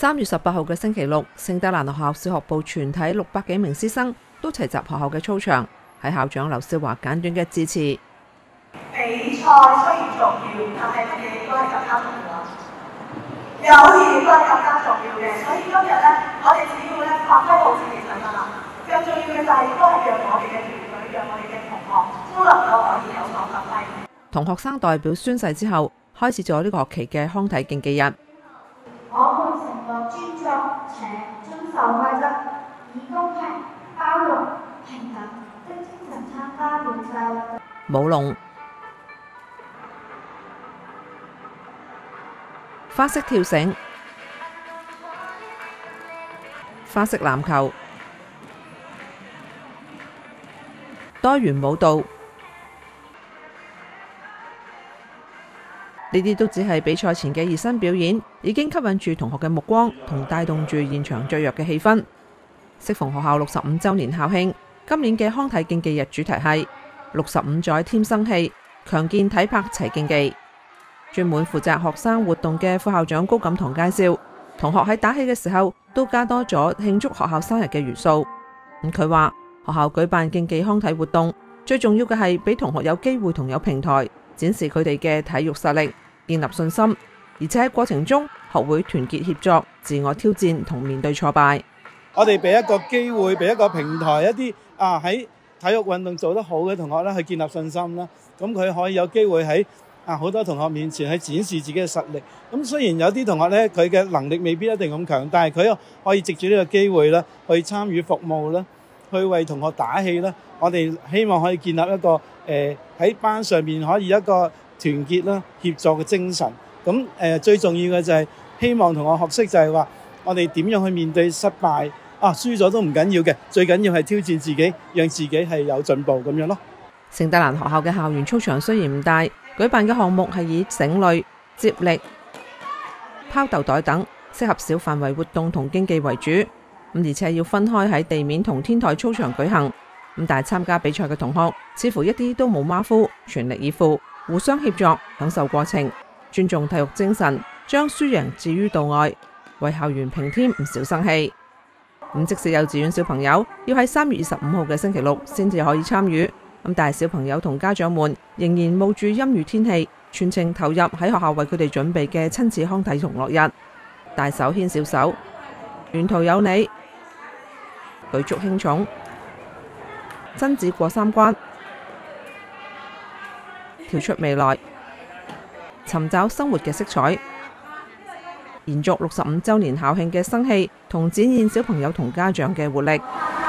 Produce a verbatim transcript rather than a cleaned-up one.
三月十八號嘅星期六，聖德蘭學校小學部全體六百幾名師生都齊集學校嘅操場，喺校長劉少華簡短嘅致辭。 比賽雖然重要，但係乜嘢應該係更加重要。友誼應該更加重要嘅，所以今日咧，我哋只要咧發揮好自己就得啦。更重要嘅就係應該係讓我哋嘅團隊、讓我哋嘅同學都能夠可以有所發揮。 同學生代表宣誓之後，開始咗呢個學期嘅康體競技日。 我會承諾尊重且遵守規則，以公平、包容、平等的精神參加比賽。 舞龍、花式跳繩、花式籃球、多元舞蹈，呢啲都只係比賽前嘅熱身表演，已經吸引住同學嘅目光，同帶動住現場雀躍嘅氣氛。適逢學校六十五週年校慶，今年嘅康體競技日主題係六十五載添生氣，強健體魄齊競技。專門負責學生活動嘅副校長高錦堂介紹，同學喺打氣嘅時候都加多咗慶祝學校生日嘅元素。咁佢話學校舉辦競技康體活動，最重要嘅係俾同學有機會同有平台展示佢哋嘅體育實力，建立信心，而且喺過程中學會團結協作、自我挑戰同面對挫敗。 我哋俾一個機會，俾一個平台，一啲啊喺體育運動做得好嘅同學咧，去建立信心啦。咁佢可以有機會喺啊好多同學面前去展示自己嘅實力。咁雖然有啲同學咧，佢嘅能力未必一定咁強，但係佢可以藉住呢個機會咧，去參與服務啦，去為同學打氣啦。我哋希望可以建立一個誒喺、呃、班上面可以一個團結啦、協作嘅精神。咁誒、呃、最重要嘅就係希望同學學識就係話，我哋點樣去面對失敗啊，輸咗都唔緊要嘅，最緊要係挑戰自己，讓自己係有進步咁樣咯。 聖德蘭學校嘅校園操場雖然唔大，舉辦嘅項目係以繩類、接力、拋豆袋等適合小範圍活動同競技為主，咁而且要分開喺地面同天台操場舉行。咁但係參加比賽嘅同學似乎一啲都冇馬虎，全力以赴，互相協作，享受過程，尊重體育精神，將輸贏置於度外，為校園平添唔少生氣。咁即使幼稚園小朋友要喺三月二十五號嘅星期六先至可以參與，咁但係小朋友同家長們仍然冒住陰雨天氣，全程投入喺學校為佢哋準備嘅親子康體同樂日，大手牽小手，沿途有你，舉足輕重，親子過三關，跳出未來，尋找生活嘅色彩，延續六十五週年校慶嘅生氣，同展現小朋友同家長嘅活力。